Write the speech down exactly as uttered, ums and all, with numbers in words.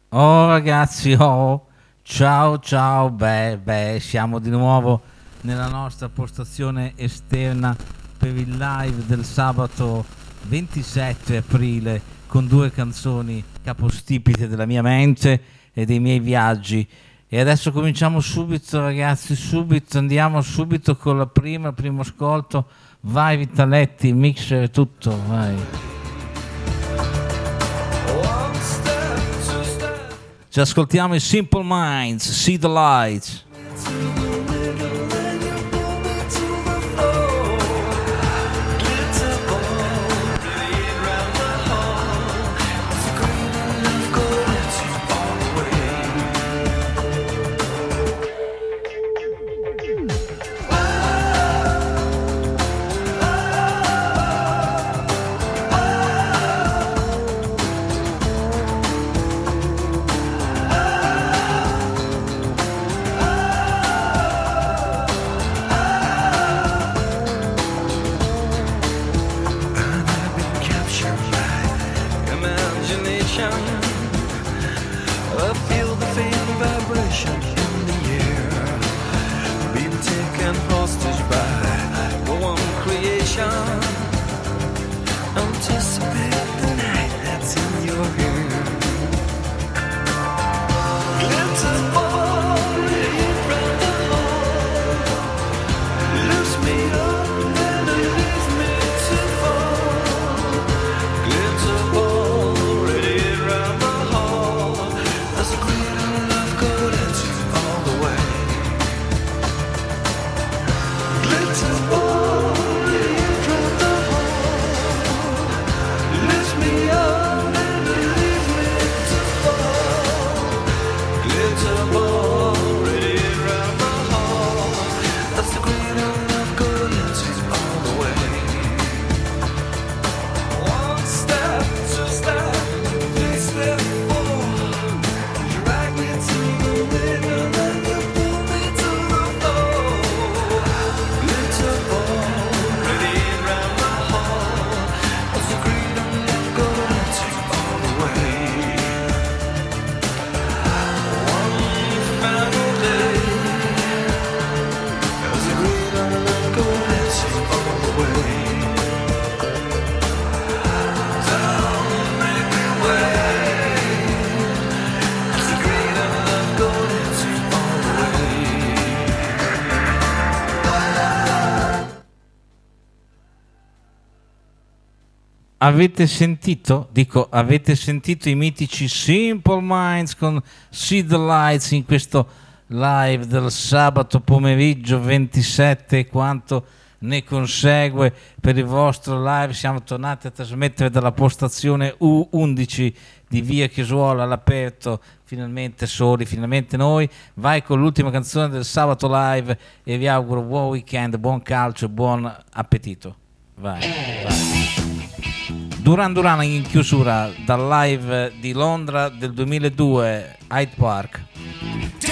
Oh ragazzi, oh, ciao ciao, beh, beh, siamo di nuovo nella nostra postazione esterna per il live del sabato ventisette aprile con due canzoni capostipite della mia mente e dei miei viaggi. E adesso cominciamo subito ragazzi, subito, andiamo subito con la prima, il primo ascolto. Vai Vitaletti, mixer e tutto, vai. Ci ascoltiamo i Simple Minds, See the Lights. Avete sentito? Dico, avete sentito i mitici Simple Minds con See the Lights in questo live del sabato pomeriggio ventisette e quanto ne consegue per il vostro live. Siamo tornati a trasmettere dalla postazione U undici di Via Chiesuola all'aperto, finalmente soli, finalmente noi. Vai con l'ultima canzone del sabato live e vi auguro buon weekend, buon calcio e buon appetito. Vai, vai. Duran Duran in chiusura dal live di Londra del duemiladue, Hyde Park.